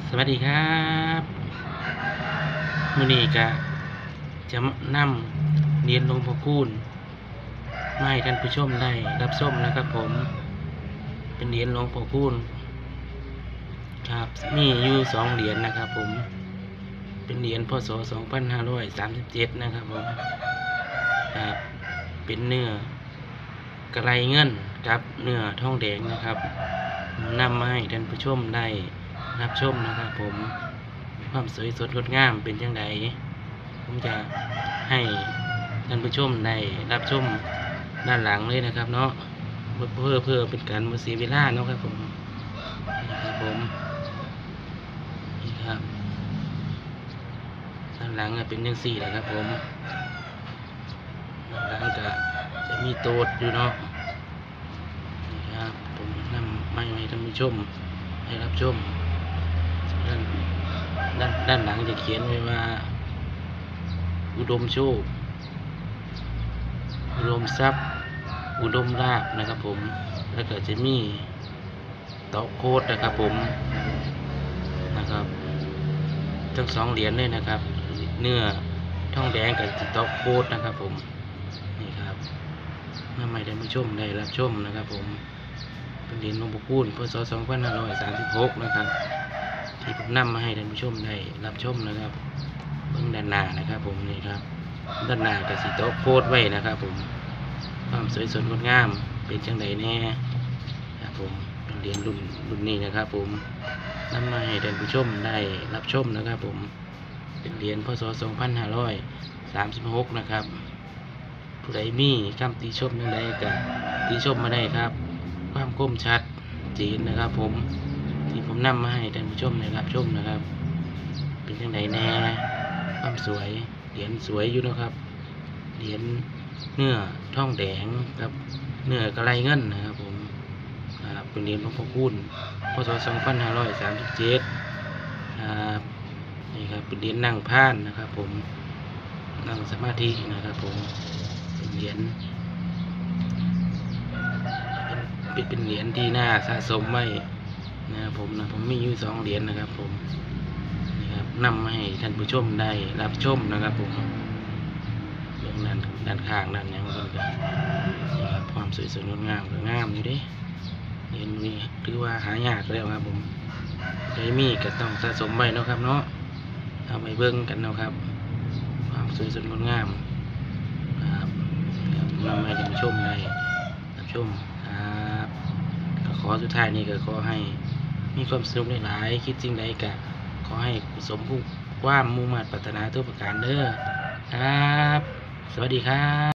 สวัสดีครับมื้อนี้ก็จะนำเหรียญหลวงพ่อคูณมาให้ท่านผู้ชมได้รับชมนะครับผมเป็นเหรียญหลวงพ่อคูณครับมีอยู่2เหรียญนะครับผมเป็นเหรียญพ.ศ. 2537นะครับผมครับเป็นเนื้อกระไรเงินกับเนื้อทองแดงนะครับนำมาให้ท่านผู้ชมได้รับชมนะครับผมความสวยสดงดงามเป็นจังไดผมจะให้ท่านผู้ชมได้รับชมด้านหลังเลยนะครับเนาะเพื่อเป็นการบ่เสียเวลาเนาะครับผมนี่ครับผมนี่ครับด้านหลังเป็นจังซี่แหละครับผมด้านหลังก็จะมีโตดอยู่เนาะนี่ครับผมนำมาให้ท่านผู้ชมให้รับชมด้านหลังจะเขียนไว้ว่าอุดมโชคอุดมทรัพย์อุดมลาภนะครับผมแล้วก็จะมีเตาโคดนะครับผมนะครับทั้ง2เหรียญเลยนะครับเนื้อทองแดงกับเตาโคดนะครับผมนี่ครับนำให้ท่านผู้ชมได้รับชมนะครับผมเป็นเหรียญหลวงพ่อคูณพ.ศ. 2536นะครับที่ผมนำมาให้ท่านผู้ชมได้รับชมนะครับเบื้องด้านหน้านะครับผมนี่ครับด้านหน้ากับสีโต๊ะโคตรไว้นะครับผมความสวยสดงดงามเป็นจังไดแน่ครับผมเป็นเหรียญรุ่นนี้นะครับผมนำมาให้ท่านผู้ชมได้รับชมนะครับผมเป็นเหรียญพ.ศ. 2536นะครับผู้ใดมีคำติชมยังไงก็ติชมมาได้ครับความคมชัดเจนนะครับผมที่ผมนำมาให้ท่านผู้ชมได้รับชมนะครับเป็นจังไดแน่ความสวยเหรียญสวยอยู่นะครับเหรียญเนื้อทองแดงกับเนื้อกระไรเงินนะครับผมเป็นเหรียญหลวงพ่อคูณพ.ศ. 2537ครับนี่ครับเป็นเหรียญนั่งพานนะครับผมนั่งสมาธินะครับผมเป็นเหรียญเป็นเหรียญที่น่าสะสมไว้นะครับผมมีอยู่2เหรียญนะครับผมนี่ครับนำมาให้ท่านผู้ชมได้รับชมนะครับผมเบื้องด้านข้างด้านนี้มันก็นี่ครับความสวยสดงดงามก็งามอยู่ดิเหรียญนี้ถือว่าหายากแล้วครับผมใครมีก็ต้องสะสมไว้นะครับเนาะเอาไปเบิ่งกันนะครับความสวยสดงดงามครับนำให้ท่านผู้ชมได้รับชมครับขอสุดท้ายนี้ก็ขอให้มีความสุขหลายๆคิดสิ่งใดก็ขอให้สมความมุ่งมั่นปรารถนาทุกประการเด้อครับสวัสดีครับ